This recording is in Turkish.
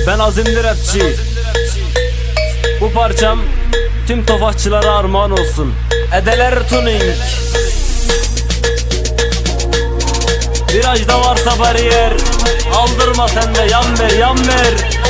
Ben azimli rapçi. Bu parçam tüm tofaşçılara armağan olsun. Edeler tuning. Virajda varsa bariyer, aldırma sen de yan ver yan ver.